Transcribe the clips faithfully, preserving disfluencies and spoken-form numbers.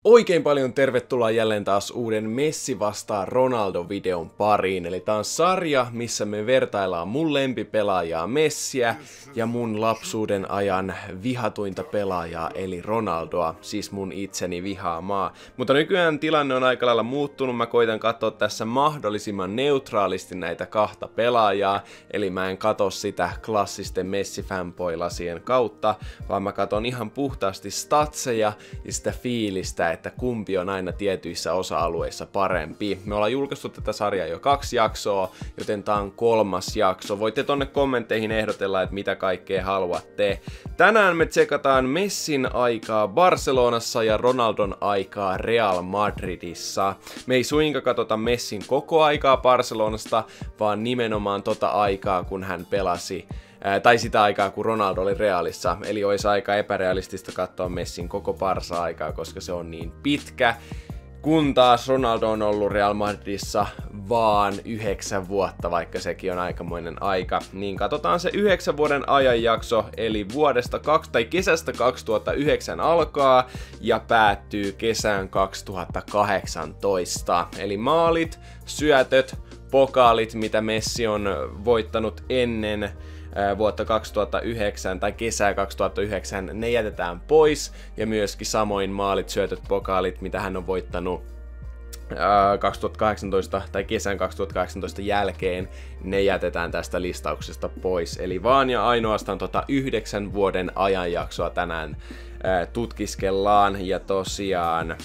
Oikein paljon tervetuloa jälleen taas uuden Messi vastaan Ronaldo-videon pariin. Eli tää on sarja, missä me vertaillaan mun lempipelaajaa Messiä ja mun lapsuuden ajan vihatuinta pelaajaa eli Ronaldoa, siis mun itseni vihaamaa. Mutta nykyään tilanne on aika lailla muuttunut, mä koitan katsoa tässä mahdollisimman neutraalisti näitä kahta pelaajaa. Eli mä en katso sitä klassisten Messi-fanboy-lasien kautta, vaan mä katon ihan puhtaasti statseja ja sitä fiilistä, että kumpi on aina tietyissä osa-alueissa parempi. Me ollaan julkaistu tätä sarjaa jo kaksi jaksoa, joten tää on kolmas jakso. Voitte tonne kommentteihin ehdotella, että mitä kaikkea haluatte. Tänään me tsekataan Messin aikaa Barcelonassa ja Ronaldon aikaa Real Madridissa. Me ei suinkaan katsota Messin koko aikaa Barcelonasta, vaan nimenomaan tota aikaa, kun hän pelasi tai sitä aikaa, kun Ronaldo oli Realissa. Eli olisi aika epärealistista katsoa Messin koko Barca-aikaa, koska se on niin pitkä. Kun taas Ronaldo on ollut Real Madridissa vaan yhdeksän vuotta, vaikka sekin on aikamoinen aika, niin katsotaan se yhdeksän vuoden ajanjakso, eli vuodesta kaksi, tai kesästä kaksituhattayhdeksän alkaa ja päättyy kesään kaksituhattakahdeksantoista. Eli maalit, syötöt, pokaalit, mitä Messi on voittanut ennen vuotta kaksituhattayhdeksän tai kesää kaksituhattayhdeksän, ne jätetään pois, ja myöskin samoin maalit, syötöt, pokaalit, mitä hän on voittanut ää, kaksituhattakahdeksantoista tai kesän kaksituhattakahdeksantoista jälkeen, ne jätetään tästä listauksesta pois. Eli vaan ja ainoastaan tota yhdeksän vuoden ajanjaksoa tänään ää, tutkiskellaan, ja tosiaan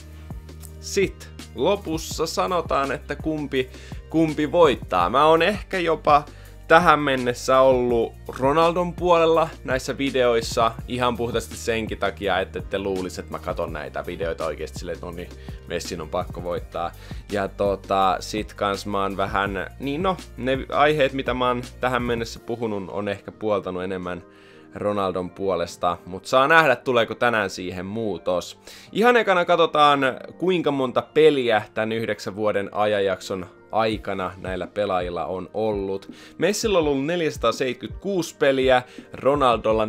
sit lopussa sanotaan, että kumpi, kumpi voittaa. Mä oon ehkä jopa tähän mennessä ollut Ronaldon puolella näissä videoissa ihan puhtaasti senkin takia, että ette luulisi, että mä katon näitä videoita oikeesti silleen, että no niin, Messin on pakko voittaa. Ja tota, sit kans mä oon vähän, niin no, ne aiheet mitä mä oon tähän mennessä puhunut on ehkä puoltanut enemmän Ronaldon puolesta, mutta saa nähdä tuleeko tänään siihen muutos. Ihan ekana katsotaan kuinka monta peliä tän yhdeksän vuoden ajanjakson aikana näillä pelaajilla on ollut. Messillä on ollut neljäsataaseitsemänkymmentäkuusi peliä, Ronaldolla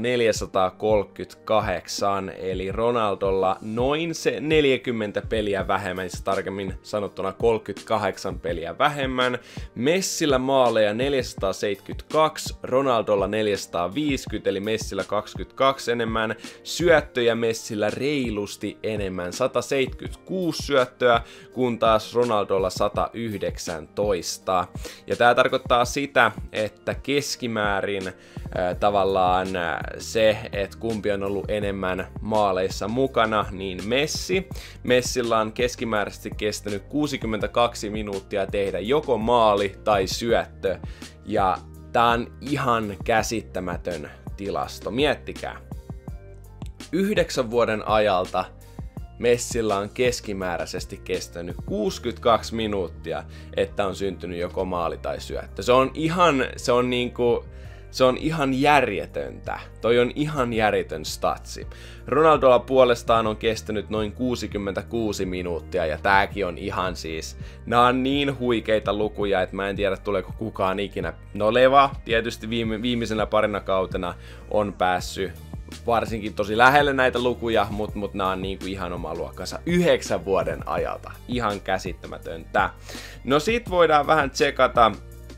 neljäsataakolmekymmentäkahdeksan, eli Ronaldolla noin se neljäkymmentä peliä vähemmän, siis tarkemmin sanottuna kolmekymmentäkahdeksan peliä vähemmän. Messillä maaleja neljäsataaseitsemänkymmentäkaksi, Ronaldolla neljäsataaviisikymmentä, eli Messillä kaksikymmentäkaksi enemmän. Syöttöjä Messillä reilusti enemmän, sataseitsemänkymmentäkuusi syöttöä, kun taas Ronaldolla sata yhdeksäntoista. Ja tää tarkoittaa sitä, että keskimäärin äh, tavallaan äh, se, että kumpi on ollut enemmän maaleissa mukana, niin Messi. Messillä on keskimääräisesti kestänyt kuusikymmentäkaksi minuuttia tehdä joko maali tai syöttö. Ja tää on ihan käsittämätön tilasto. Miettikää. Yhdeksän vuoden ajalta Messillä on keskimääräisesti kestänyt kuusikymmentäkaksi minuuttia, että on syntynyt joko maali tai syöttö. Se on ihan, se on niinku, se on ihan järjetöntä. Toi on ihan järjetön statsi. Ronaldolla puolestaan on kestänyt noin kuusikymmentäkuusi minuuttia, ja tääkin on ihan siis, nää on niin huikeita lukuja, että mä en tiedä tuleeko kukaan ikinä. No Leva tietysti viime, viimeisenä parina kautena on päässyt varsinkin tosi lähelle näitä lukuja, mutta mut nämä on niinku ihan oma luokkansa yhdeksän vuoden ajalta. Ihan käsittämätöntä. No sit voidaan vähän tsekata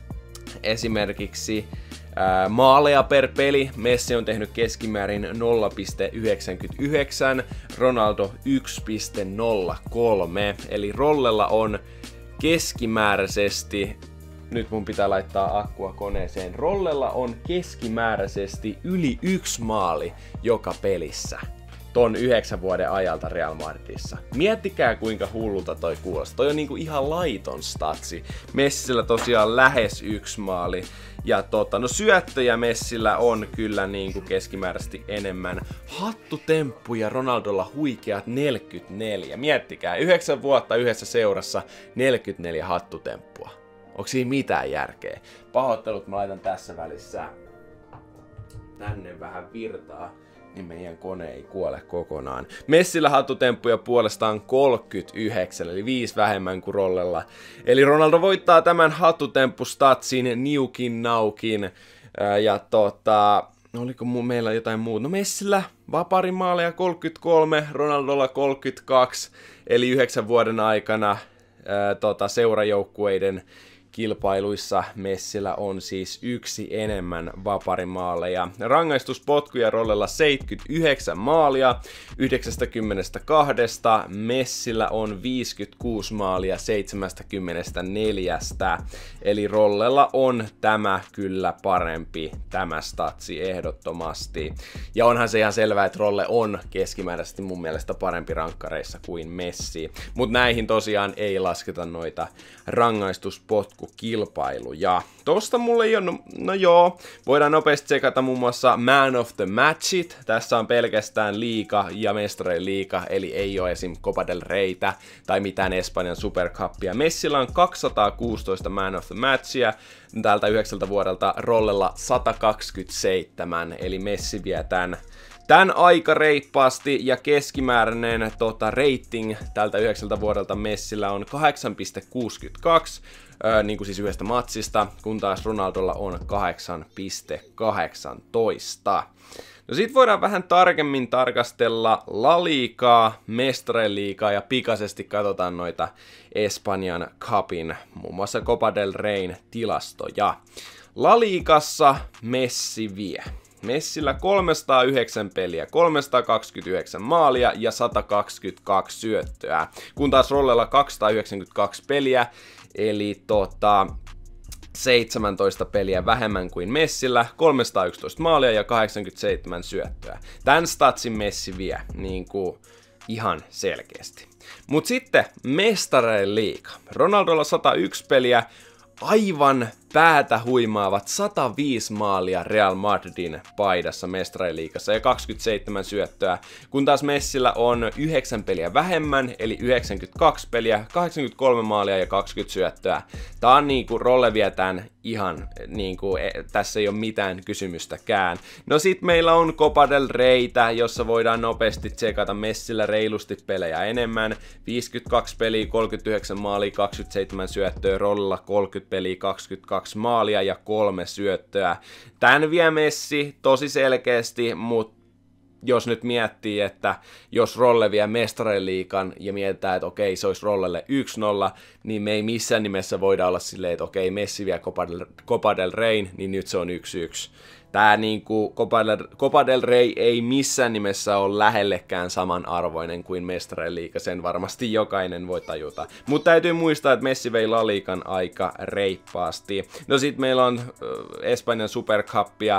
esimerkiksi ää, maaleja per peli. Messi on tehnyt keskimäärin nolla pilkku yhdeksänkymmentäyhdeksän, Ronaldo yksi pilkku nolla kolme, eli Rollella on keskimääräisesti, nyt mun pitää laittaa akkua koneeseen. Rollella on keskimääräisesti yli yksi maali joka pelissä ton yhdeksän vuoden ajalta Real Madridissa. Miettikää kuinka hullulta toi kuulostaa. Toi on niinku ihan laiton statsi. Messillä tosiaan lähes yksi maali. Ja tota, no syöttöjä Messillä on kyllä niinku keskimääräisesti enemmän. Hattutemppuja Ronaldolla huikeat neljäkymmentäneljä. Miettikää, yhdeksän vuotta yhdessä seurassa neljäkymmentäneljä hattutemppua. Onko siinä mitään järkeä? Pahoittelut mä laitan tässä välissä tänne vähän virtaa, niin meidän kone ei kuole kokonaan. Messillä hattutemppuja puolestaan kolmekymmentäyhdeksän, eli viisi vähemmän kuin Rollella. Eli Ronaldo voittaa tämän hattutemppustatsin niukin naukin. Ja tota, oliko mu- meillä jotain muuta? No Messillä vaparimaaleja kolmekymmentäkolme, Ronaldolla kolmekymmentäkaksi, eli yhdeksän vuoden aikana ää, tota, seurajoukkueiden kilpailuissa Messillä on siis yksi enemmän vaparimaaleja. Rangaistuspotkuja Rollella seitsemänkymmentäyhdeksän maalia yhdeksänkymmentäkaksi. Messillä on viisikymmentäkuusi maalia seitsemänkymmentäneljä. Eli Rollella on tämä kyllä parempi, tämä statsi ehdottomasti. Ja onhan se ihan selvää, että Rolle on keskimääräisesti mun mielestä parempi rankkareissa kuin Messi. Mutta näihin tosiaan ei lasketa noita rangaistuspotkuja kilpailuja. Tosta mulle ei ole, no, no joo, voidaan nopeasti tsekata muun muassa Man of the Matchit. Tässä on pelkästään liiga ja mestarien liiga, eli ei ole esim. Copa del Reytä tai mitään Espanjan Supercupia. Messillä on kaksisataakuusitoista Man of the Matchia tältä yhdeksältä vuodelta, Rollella sata kaksikymmentäseitsemän, eli Messi vie tän Tän aika reippaasti, ja keskimääräinen tota, rating tältä yhdeksältä vuodelta Messillä on kahdeksan pilkku kuusikymmentäkaksi, öö, niin kuin siis yhdestä matsista, kun taas Ronaldolla on kahdeksan pilkku kahdeksantoista. No sit voidaan vähän tarkemmin tarkastella La Ligaa, Mestarien liigaa ja pikaisesti katsotaan noita Espanjan Cupin, muun muassa Copa del Reyn tilastoja. La Ligassa Messi vie. Messillä kolmesataayhdeksän peliä, kolmesataakaksikymmentäyhdeksän maalia ja sata kaksikymmentäkaksi syöttöä, kun taas Rollella kaksisataayhdeksänkymmentäkaksi peliä, eli tota, seitsemäntoista peliä vähemmän kuin Messillä, kolmesataayksitoista maalia ja kahdeksankymmentäseitsemän syöttöä. Tän statsin Messi vie niin kuin ihan selkeästi. Mut sitten Mestarien liiga. Ronaldolla sata yksi peliä, aivan päätä huimaavat sata viisi maalia Real Madridin paidassa Mestarien liigassa ja kaksikymmentäseitsemän syöttöä, kun taas Messillä on yhdeksän peliä vähemmän, eli yhdeksänkymmentäkaksi peliä, kahdeksankymmentäkolme maalia ja kaksikymmentä syöttöä. Tää on niinku Rolle vietään ihan niinku, tässä ei ole mitään kysymystäkään. No sit meillä on Copa del Reytä, jossa voidaan nopeasti tsekata Messillä reilusti pelejä enemmän. viisikymmentäkaksi peliä, kolmekymmentäyhdeksän maalia, kaksikymmentäseitsemän syöttöä, Rollella kolmekymmentä peliä, kaksikymmentäkaksi maalia ja kolme syöttöä. Tän vie Messi tosi selkeästi, mutta jos nyt miettii, että jos Rolle vie Mestarien liigan ja mietitään, että okei, se olisi Rollelle yksi nolla, niin me ei missään nimessä voida olla silleen, että okei, Messi vie Copa del, Copa del Reyn, niin nyt se on yksi yksi. Tää niinku Copa del, Copa del Rey ei missään nimessä ole lähellekään samanarvoinen kuin Mestarien liiga, sen varmasti jokainen voi tajuta. Mutta täytyy muistaa, että Messi vei La Ligan aika reippaasti. No sit meillä on äh, Espanjan Supercupia.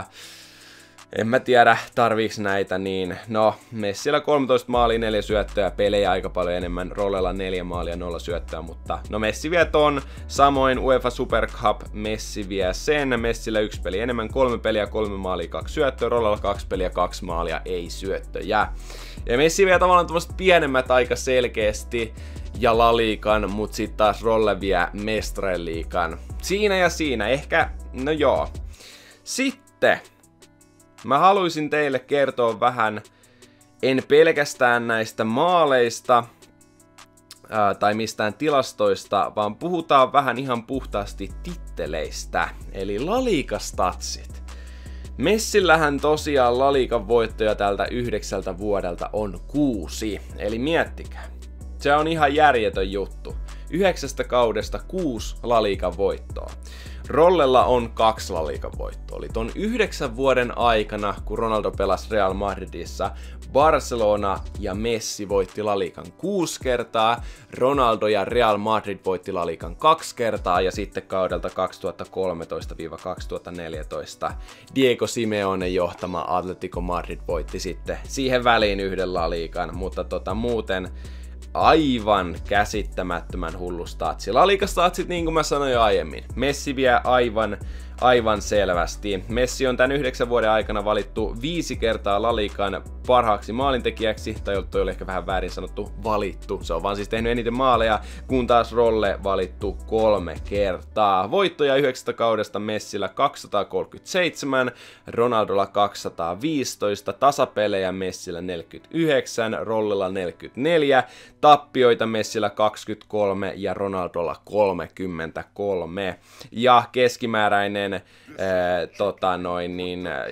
En mä tiedä, tarviiks näitä, niin no, Messillä kolmetoista maalia, neljä syöttöä, pelejä aika paljon enemmän, Rollella neljä maalia, nolla syöttöä, mutta no Messi vie ton, samoin UEFA Super Cup, Messi vie sen, Messillä yksi peli enemmän, kolme peliä, kolme maalia, kaksi syöttöä, Rollella kaksi peliä, kaksi maalia, ei syöttöjä. Ja Messi vie tavallaan tuosta pienemmät aika selkeästi, ja La Ligan, mut sit taas Rolle vie Mestarien liigan. Siinä ja siinä, ehkä, no joo. Sitten mä haluaisin teille kertoa vähän, en pelkästään näistä maaleista ää, tai mistään tilastoista, vaan puhutaan vähän ihan puhtaasti titteleistä, eli La Liga-statsit. Messillähän tosiaan La Ligan voittoja tältä yhdeksältä vuodelta on kuusi, eli miettikää. Se on ihan järjetön juttu. Yhdeksästä kaudesta kuusi La Ligan voittoa. Rollella on kaksi La Ligan voittoa. Eli ton yhdeksän vuoden aikana, kun Ronaldo pelasi Real Madridissa, Barcelona ja Messi voitti La Ligan kuusi kertaa, Ronaldo ja Real Madrid voitti La Ligan kaksi kertaa, ja sitten kaudelta kaksituhattakolmetoista kaksituhattaneljätoista Diego Simeone johtama Atletico Madrid voitti sitten siihen väliin yhden La Ligan, mutta tota muuten aivan käsittämättömän hullu statsi. La Liga-statsit, niin kuin mä sanoin jo aiemmin. Messi vie aivan, aivan selvästi. Messi on tämän yhdeksän vuoden aikana valittu viisi kertaa La Ligan parhaaksi maalintekijäksi, tai toi oli ehkä vähän väärin sanottu valittu. Se on vaan siis tehnyt eniten maaleja, kun taas Rolle valittu kolme kertaa. Voittoja yhdeksästä kaudesta Messillä kaksisataakolmekymmentäseitsemän, Ronaldolla kaksisataaviisitoista, tasapelejä Messillä neljäkymmentäyhdeksän, Rollella neljäkymmentäneljä, tappioita Messillä kaksikymmentäkolme ja Ronaldolla kolmekymmentäkolme. Ja keskimääräinen keskimääräinen ää, tota noin, niin, ää,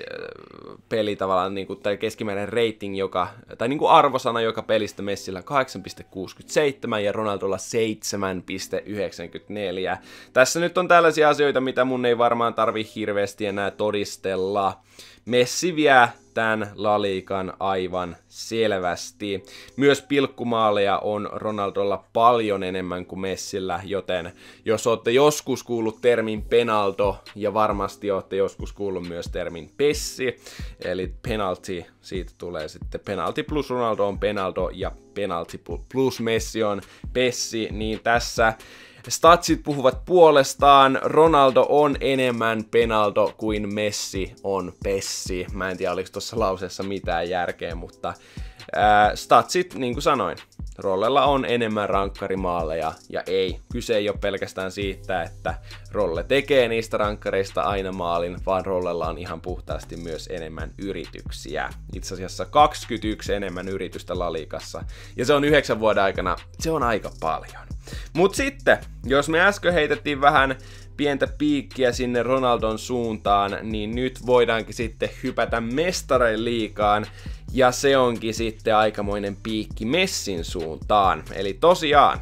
peli tavallaan, niin kuin, tai keskimääräinen rating, joka, tai niin kuin arvosana joka pelistä Messillä kahdeksan pilkku kuusikymmentäseitsemän ja Ronaldolla seitsemän pilkku yhdeksänkymmentäneljä. Tässä nyt on tällaisia asioita, mitä mun ei varmaan tarvi hirveästi enää todistella. Messi vie tämän La Ligan aivan selvästi. Myös pilkkumaaleja on Ronaldolla paljon enemmän kuin Messillä, joten jos olette joskus kuullut termin penalto, ja varmasti olette joskus kuullut myös termin pessi, eli penalty, siitä tulee sitten penalty plus Ronaldo on penaldo, ja penalty plus Messi on pessi, niin tässä statsit puhuvat puolestaan. Ronaldo on enemmän penaldo kuin Messi on pessi. Mä en tiedä, oliko tuossa lauseessa mitään järkeä, mutta ää, statsit, niin kuin sanoin, Rollella on enemmän rankkarimaaleja, ja ei, kyse ei ole pelkästään siitä, että Rolle tekee niistä rankkareista aina maalin, vaan Rollella on ihan puhtaasti myös enemmän yrityksiä. Itse asiassa kaksikymmentäyksi enemmän yritystä La Ligassa, ja se on yhdeksän vuoden aikana, se on aika paljon. Mut sitten, jos me äsken heitettiin vähän pientä piikkiä sinne Ronaldon suuntaan, niin nyt voidaankin sitten hypätä Mestarien liigaan, ja se onkin sitten aikamoinen piikki Messin suuntaan. Eli tosiaan,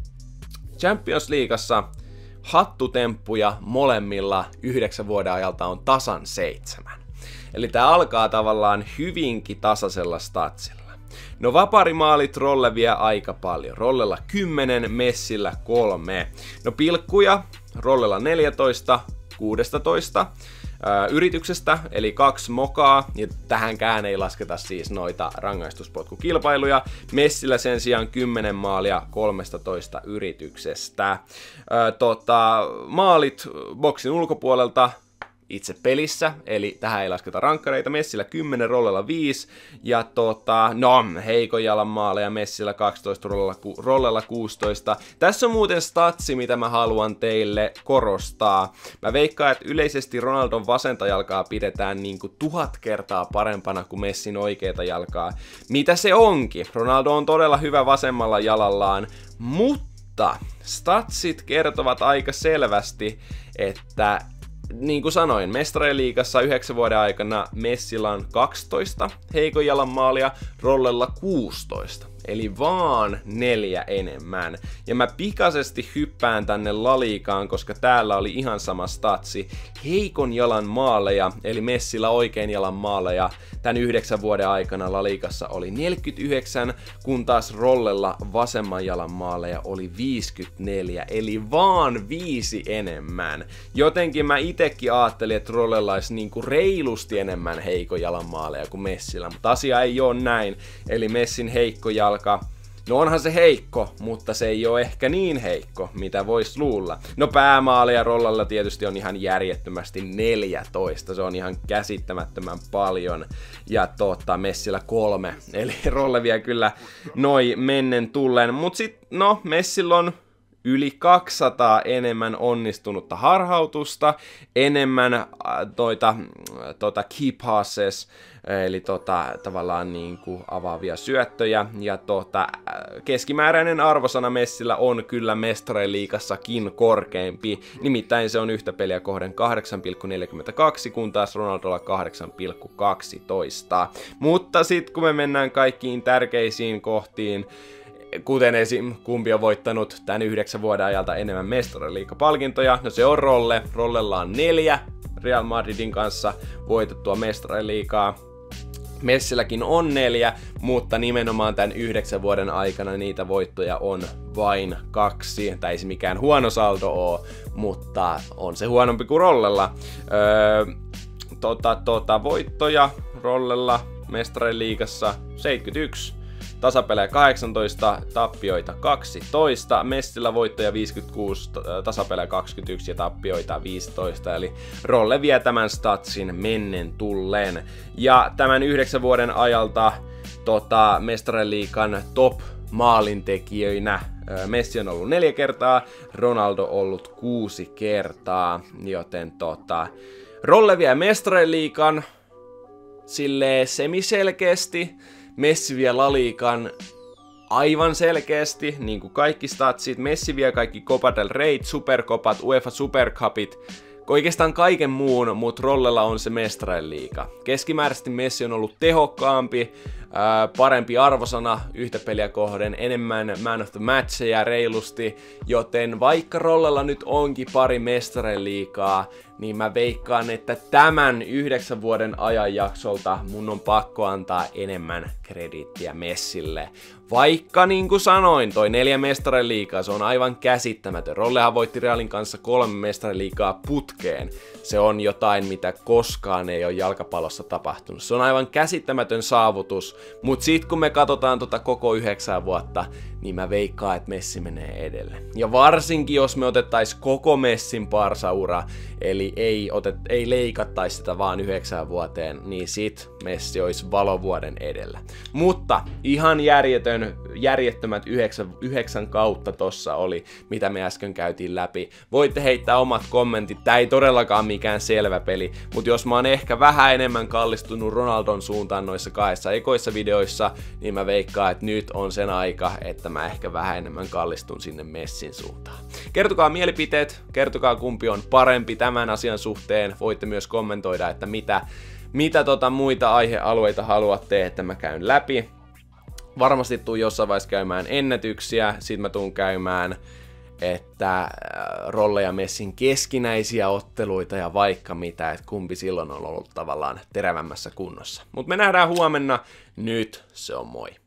Champions Leaguessa hattutemppuja molemmilla yhdeksän vuoden ajalta on tasan seitsemän. Eli tää alkaa tavallaan hyvinkin tasaisella statsilla. No vaparimaalit Rolle vie aika paljon. Rollella kymmenen, Messillä kolme. No pilkkuja Rollella neljätoista, kuusitoista ää, yrityksestä, eli kaksi mokaa, ja tähänkään ei lasketa siis noita rangaistuspotkukilpailuja. Messillä sen sijaan kymmenen maalia kolmetoista yrityksestä. Ää, tota, maalit boksin ulkopuolelta itse pelissä, eli tähän ei lasketa rankkareita. Messillä kymmenen, Rollella viisi, ja tota, no, heikon jalan maaleja, Messillä kaksitoista, Rollella, ku, Rollella kuusitoista. Tässä on muuten statsi, mitä mä haluan teille korostaa. Mä veikkaan, että yleisesti Ronaldon vasenta jalkaa pidetään niinku tuhat kertaa parempana kuin Messin oikeata jalkaa. Mitä se onkin? Ronaldo on todella hyvä vasemmalla jalallaan, mutta statsit kertovat aika selvästi, että niin kuin sanoin, Mestarien liigassa yhdeksän vuoden aikana Messillä on kaksitoista heikon jalan maalia, Rollella kuusitoista. Eli vaan neljä enemmän. Ja mä pikaisesti hyppään tänne La Ligaan, koska täällä oli ihan sama statsi. Heikon jalan maaleja, eli Messillä oikein jalan maaleja, tän yhdeksän vuoden aikana La Ligassa oli neljäkymmentäyhdeksän, kun taas Rollella vasemman jalan maaleja oli viisikymmentäneljä, eli vaan viisi enemmän. Jotenkin mä itekin ajattelin, että Rollella olisi niinku reilusti enemmän heikon jalan maaleja kuin Messillä, mutta asia ei ole näin. Eli Messin heikko jalka, no onhan se heikko, mutta se ei ole ehkä niin heikko, mitä vois luulla. No päämaaleja Rollalla tietysti on ihan järjettömästi neljätoista, se on ihan käsittämättömän paljon. Ja tota, Messillä kolme, eli Rolle vie kyllä noi mennen tullen. Mut sit, no, Messillä on yli kaksisataa enemmän onnistunutta harhautusta, enemmän äh, toita, tota key passes, eli tota, tavallaan niin kuin avaavia syöttöjä, ja tota, keskimääräinen arvosana Messillä on kyllä Mestarien liigassakin korkeampi, nimittäin se on yhtä peliä kohden kahdeksan pilkku neljäkymmentäkaksi, kun taas Ronaldolla kahdeksan pilkku kaksitoista. Mutta sitten kun me mennään kaikkiin tärkeisiin kohtiin, kuten esim. Kumpi on voittanut tän yhdeksän vuoden ajalta enemmän Mestarien liigapalkintoja, no se on Rolle. Rollella on neljä Real Madridin kanssa voitettua Mestarien liigaa. Messilläkin on neljä, mutta nimenomaan tämän yhdeksän vuoden aikana niitä voittoja on vain kaksi. Tai ei se mikään huono saldo ole, mutta on se huonompi kuin Rollella. Öö, tota, tota, voittoja Rollella Mestarien liigassa seitsemänkymmentäyksi. Tasapelejä kahdeksantoista, tappioita kaksitoista, Messillä voittoja viisikymmentäkuusi, tasapelejä kaksikymmentäyksi ja tappioita viisitoista, eli Rolle vie tämän statsin mennen tullen. Ja tämän yhdeksän vuoden ajalta tota, Mestarien liigan top maalintekijöinä Messi on ollut neljä kertaa, Ronaldo ollut kuusi kertaa, joten tota, Rolle vie Mestarien liigan silleen semiselkeästi. Messi vie La Ligan aivan selkeästi, niin kuin kaikki statsit. Messi vie kaikki Copa del Rey, Supercopat, UEFA Supercupit, oikeastaan kaiken muun, mutta Rollella on se Mestareiden liiga. Keskimääräisesti Messi on ollut tehokkaampi, ää, parempi arvosana yhtä peliä kohden, enemmän man of the matcheja reilusti, joten vaikka Rollella nyt onkin pari Mestareiden liigaa, niin mä veikkaan, että tämän yhdeksän vuoden ajanjaksolta mun on pakko antaa enemmän krediittiä Messille. Vaikka niin kuin sanoin, toi neljä Mestareiden liigaa, se on aivan käsittämätön. Rollehan voitti Realin kanssa kolme Mestareiden liigaa putkeen. Se on jotain, mitä koskaan ei ole jalkapallossa tapahtunut. Se on aivan käsittämätön saavutus, mutta sit kun me katsotaan tota koko yhdeksän vuotta, niin mä veikkaan, että Messi menee edelle. Ja varsinkin jos me otettais koko Messin parsaura, eli ei, otet, ei leikattaisi sitä vaan yhdeksän vuoteen, niin sit Messi olisi valovuoden edellä. Mutta ihan järjetön, järjettömät yhdeksän, yhdeksän kautta tossa oli, mitä me äsken käytiin läpi. Voitte heittää omat kommentit, tää ei todellakaan mikään selvä peli, mutta jos mä oon ehkä vähän enemmän kallistunut Ronaldon suuntaan noissa kahdessa ekoissa videoissa, niin mä veikkaan, että nyt on sen aika, että mä ehkä vähän enemmän kallistun sinne Messin suuntaan. Kertokaa mielipiteet, kertokaa kumpi on parempi tämän asian suhteen. Voitte myös kommentoida, että mitä, mitä tota muita aihealueita haluatte, että mä käyn läpi. Varmasti tuun jossain vaiheessa käymään ennätyksiä, sit mä tuun käymään että Rolle ja Messin keskinäisiä otteluita ja vaikka mitä, että kumpi silloin on ollut tavallaan terävämmässä kunnossa. Mutta me nähdään huomenna, nyt se on moi.